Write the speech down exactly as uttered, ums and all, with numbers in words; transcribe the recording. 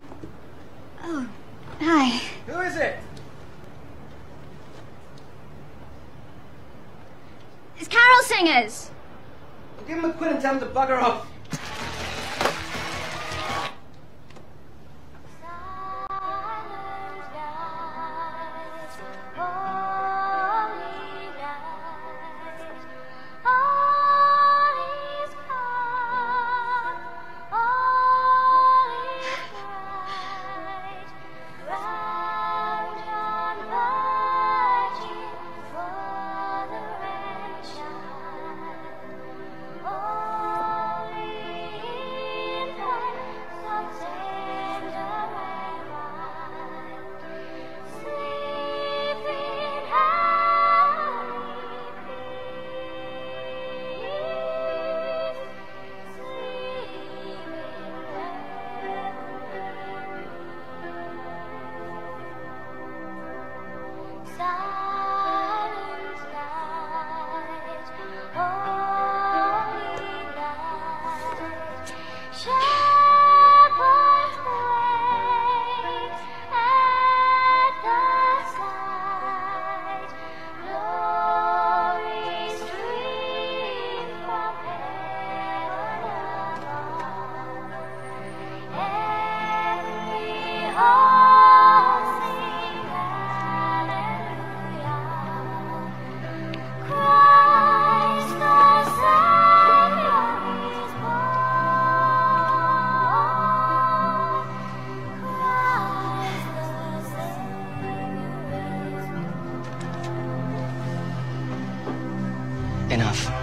Oh, hi. Who is it? It's carol singers. Well, give him a quid and tell him to bugger off. Enough.